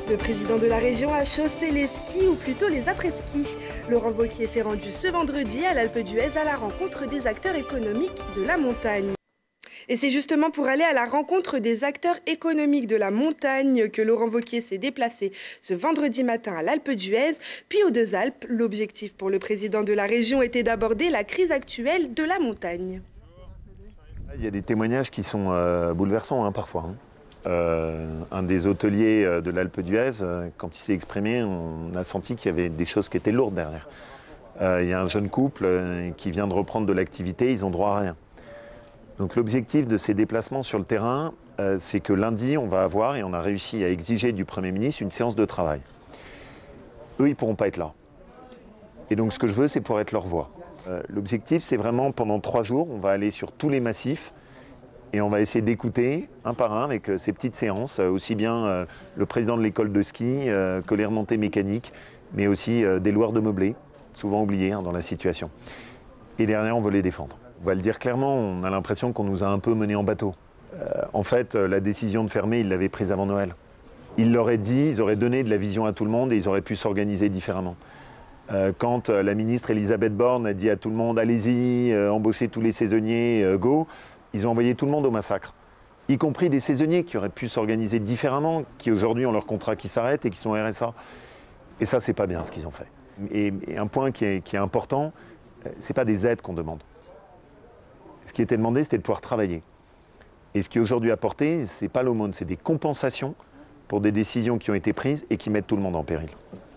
Le président de la région a chaussé les skis, ou plutôt les après-ski. Laurent Wauquiez s'est rendu ce vendredi à l'Alpe d'Huez à la rencontre des acteurs économiques de la montagne. Et c'est justement pour aller à la rencontre des acteurs économiques de la montagne que Laurent Wauquiez s'est déplacé ce vendredi matin à l'Alpe d'Huez, puis aux Deux Alpes. L'objectif pour le président de la région était d'aborder la crise actuelle de la montagne. Il y a des témoignages qui sont bouleversants parfois. Un des hôteliers de l'Alpe d'Huez, quand il s'est exprimé, on a senti qu'il y avait des choses qui étaient lourdes derrière. Il y a un jeune couple qui vient de reprendre de l'activité, ils n'ont droit à rien. Donc l'objectif de ces déplacements sur le terrain, c'est que lundi, on va avoir, et on a réussi à exiger du Premier ministre, une séance de travail. Eux, ils ne pourront pas être là. Et donc ce que je veux, c'est pouvoir être leur voix. L'objectif, c'est vraiment, pendant 3 jours, on va aller sur tous les massifs et on va essayer d'écouter, un par un, avec ces petites séances, aussi bien le président de l'école de ski que les remontées mécaniques, mais aussi des loueurs de meublés, souvent oubliés dans la situation. Et derrière, on veut les défendre. On va le dire clairement, on a l'impression qu'on nous a un peu menés en bateau. En fait, la décision de fermer, ils l'avaient prise avant Noël. Ils l'auraient dit, ils auraient donné de la vision à tout le monde et ils auraient pu s'organiser différemment. Quand la ministre Elisabeth Borne a dit à tout le monde « allez-y, embauchez tous les saisonniers, go », ils ont envoyé tout le monde au massacre. Y compris des saisonniers qui auraient pu s'organiser différemment, qui aujourd'hui ont leur contrat qui s'arrête et qui sont RSA. Et ça, c'est pas bien ce qu'ils ont fait. Et un point qui est important, c'est pas des aides qu'on demande. Ce qui était demandé, c'était de pouvoir travailler. Et ce qui est aujourd'hui apporté, c'est pas l'aumône, c'est des compensations pour des décisions qui ont été prises et qui mettent tout le monde en péril.